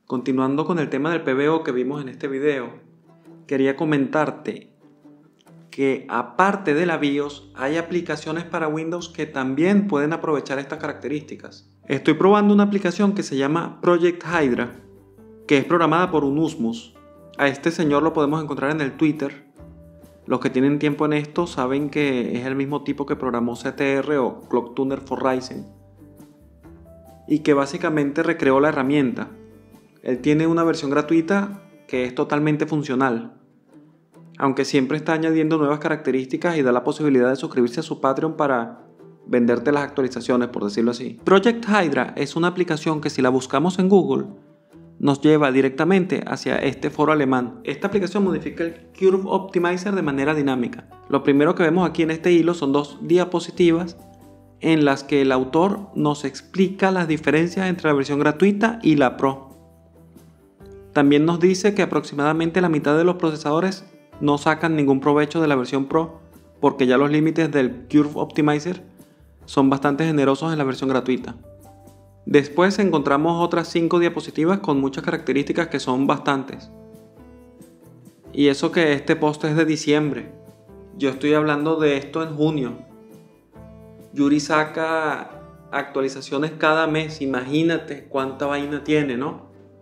Continuando con el tema del PBO que vimos en este video, quería comentarte que aparte de la BIOS hay aplicaciones para Windows que también pueden aprovechar estas características. Estoy probando una aplicación que se llama Project Hydra, que es programada por Unusmus. A este señor lo podemos encontrar en el Twitter. Los que tienen tiempo en esto saben que es el mismo tipo que programó CTR o Clock Tuner for Ryzen, y que básicamente recreó la herramienta. Él tiene una versión gratuita que es totalmente funcional, aunque siempre está añadiendo nuevas características y da la posibilidad de suscribirse a su Patreon para venderte las actualizaciones, por decirlo así. Project Hydra es una aplicación que si la buscamos en Google nos lleva directamente hacia este foro alemán. Esta aplicación modifica el Curve Optimizer de manera dinámica. Lo primero que vemos aquí en este hilo son dos diapositivas en las que el autor nos explica las diferencias entre la versión gratuita y la Pro. También nos dice que aproximadamente la mitad de los procesadores no sacan ningún provecho de la versión Pro porque ya los límites del Curve Optimizer son bastante generosos en la versión gratuita. Después encontramos otras 5 diapositivas con muchas características que son bastantes. Y eso que este post es de diciembre. Yo estoy hablando de esto en junio. Yuri saca actualizaciones cada mes, imagínate cuánta vaina tiene, ¿no?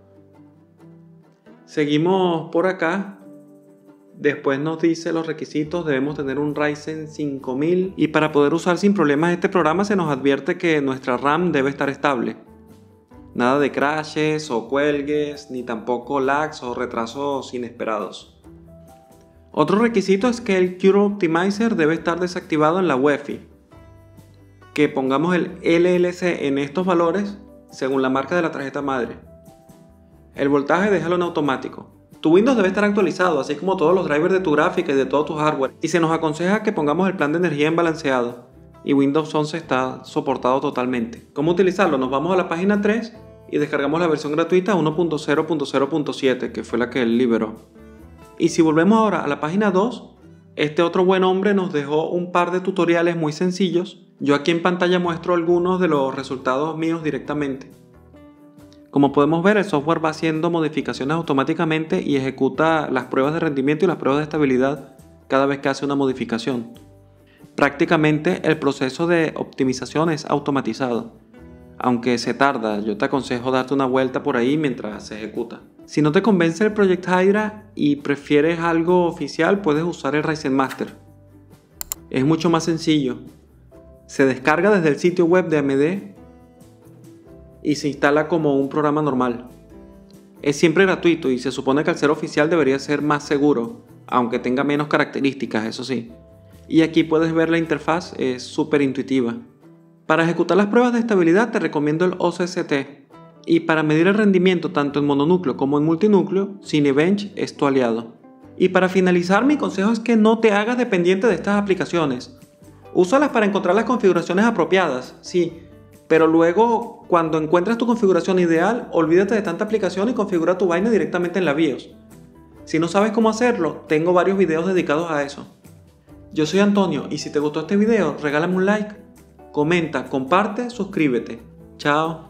Seguimos por acá. Después nos dice los requisitos: debemos tener un Ryzen 5000 y para poder usar sin problemas este programa se nos advierte que nuestra RAM debe estar estable. Nada de crashes o cuelgues, ni tampoco lags o retrasos inesperados. Otro requisito es que el Curve Optimizer debe estar desactivado en la UEFI. Que pongamos el LLC en estos valores según la marca de la tarjeta madre. El voltaje déjalo en automático. Tu Windows debe estar actualizado, así como todos los drivers de tu gráfica y de todo tu hardware. Y se nos aconseja que pongamos el plan de energía en balanceado. Y Windows 11 está soportado totalmente. ¿Cómo utilizarlo? Nos vamos a la página 3 y descargamos la versión gratuita 1.0.0.7, que fue la que él liberó. Y si volvemos ahora a la página 2, este otro buen hombre nos dejó un par de tutoriales muy sencillos. Yo aquí en pantalla muestro algunos de los resultados míos directamente. Como podemos ver, el software va haciendo modificaciones automáticamente y ejecuta las pruebas de rendimiento y las pruebas de estabilidad cada vez que hace una modificación. Prácticamente el proceso de optimización es automatizado, aunque se tarda. Yo te aconsejo darte una vuelta por ahí mientras se ejecuta. Si no te convence el Project Hydra y prefieres algo oficial, puedes usar el Ryzen Master. Es mucho más sencillo. Se descarga desde el sitio web de AMD y se instala como un programa normal. Es siempre gratuito y se supone que al ser oficial debería ser más seguro, aunque tenga menos características, eso sí. Y aquí puedes ver la interfaz, es súper intuitiva. Para ejecutar las pruebas de estabilidad te recomiendo el OCST. Y para medir el rendimiento tanto en mononúcleo como en multinúcleo, Cinebench es tu aliado. Y para finalizar, mi consejo es que no te hagas dependiente de estas aplicaciones. Úsalas para encontrar las configuraciones apropiadas, sí, pero luego cuando encuentres tu configuración ideal, olvídate de tanta aplicación y configura tu vaina directamente en la BIOS. Si no sabes cómo hacerlo, tengo varios videos dedicados a eso. Yo soy Antonio y si te gustó este video, regálame un like, comenta, comparte, suscríbete. Chao.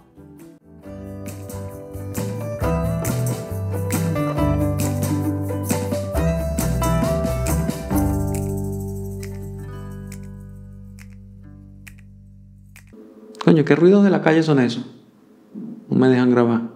Coño, ¿qué ruidos de la calle son esos? No me dejan grabar.